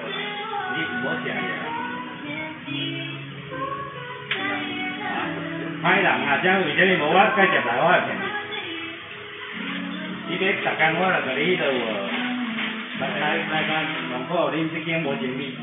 你无食呀？歹人啊，这为什么无我介绍来我会骗你？你要逐工我就甲你迄落来甲弄好，恁即间无生意。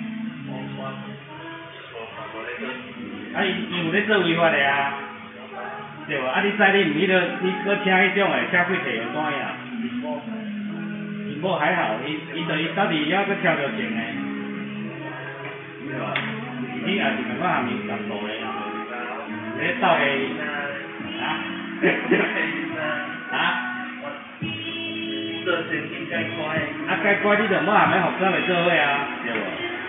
啊，伊有咧做违法的啊，对无？啊，你知你毋迄落，你搁请迄种的车费摕又怎样？因某还好，伊到底还搁挑着钱的，对无？你也是同我下面共步的，咧斗下啊？啊？ 做生意该乖。 啊，该乖你就莫下面服装袂做伙啊，对无？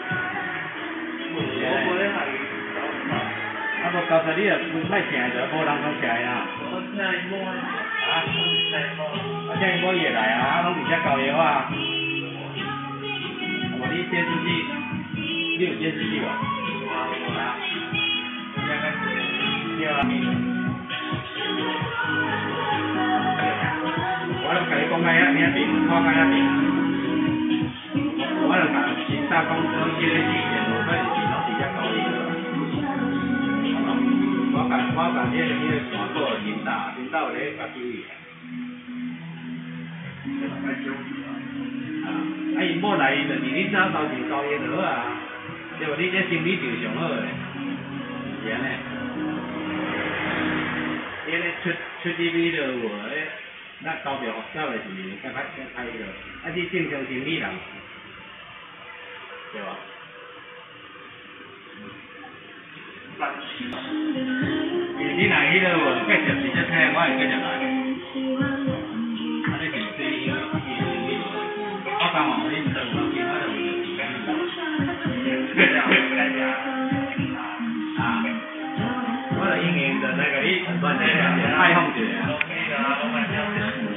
我无咧下面。 啊，无交出你就莫请就无人通请啊。 我请伊某啊， 啊，请伊某伊会来啊，啊，拢伫遮交药啊。无你监视器，你有监视器无？有啊。对啊。我拢甲你讲甲遐平，看甲遐平。我就甲警察讲即个事情，无可能是拢伫遮交药。我甲迄个山口的警察有咧甲救伊。啊，伊某来伊就伫你遮头前交易就好啊，对无？你这心理就上好诶，是安尼。伊咧出TV就有诶，咱交着发照诶时阵，甲迄落，啊，你正常生理人，对无？你若迄落有继续直接听，我会继续来。啊，你平时伊生理，我刚好恁做我其他就为着时间。啊，我就应用着那个你乱来，爱放一下。